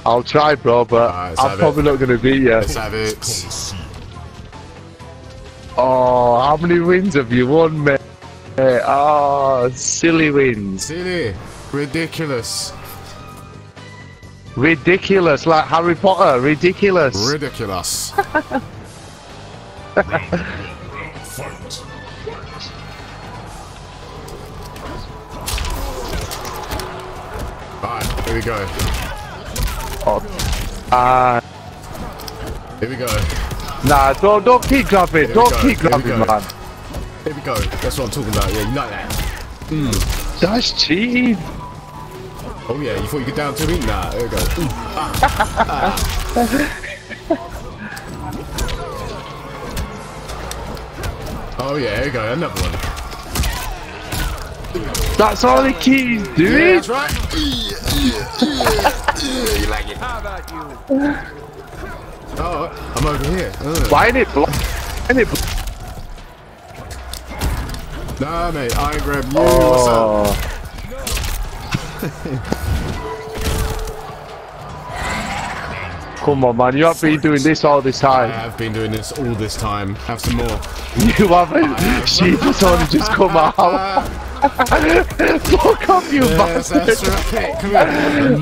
I'll try, bro, but right, I'm probably not gonna beat you. Let's have it. Oh, how many wins have you won, mate? Oh, silly wins. Silly. Ridiculous. Ridiculous, like Harry Potter. Ridiculous. Ridiculous. Alright, here we go. Oh. Here we go. Nah, don't keep grabbing. Don't keep grabbing, man. Here we go. That's what I'm talking about. Yeah, you like that. That's cheating. Oh yeah, you thought you could down to me? Nah, there we go. Oh yeah, here we go. Another one. That's all he keeps doing. Yeah, that's right. You like it? How about you? Oh, I'm over here. Why ain't it block? Nah, mate, I grab you. What's up? Come on, man. You have been doing this all this I time. have been doing this all this time. Have some more. You haven't. She just only just come out. Fuck off, you bastard. That's right. Come here.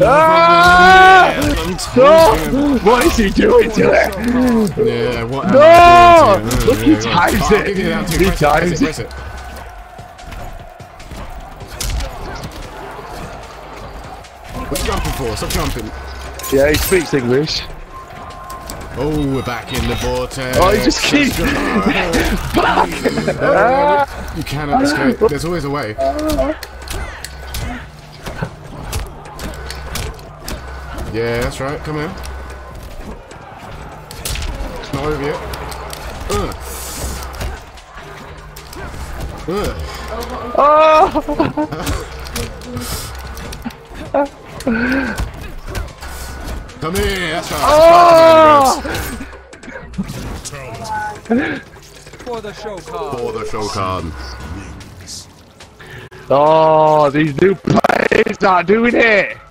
No! What is he doing to it? Yeah, what? No! Look, he times it. He times it. What are you jumping for? Stop jumping. Yeah, he speaks English. Oh, we're back in the vortex. Oh, he just keeps back. You cannot escape. There's always a way. Yeah, that's right. Come here. It's not over yet. Oh! Come here. That's right. Oh! For the Shokan. For the Shokan. Oh, these new players are doing it.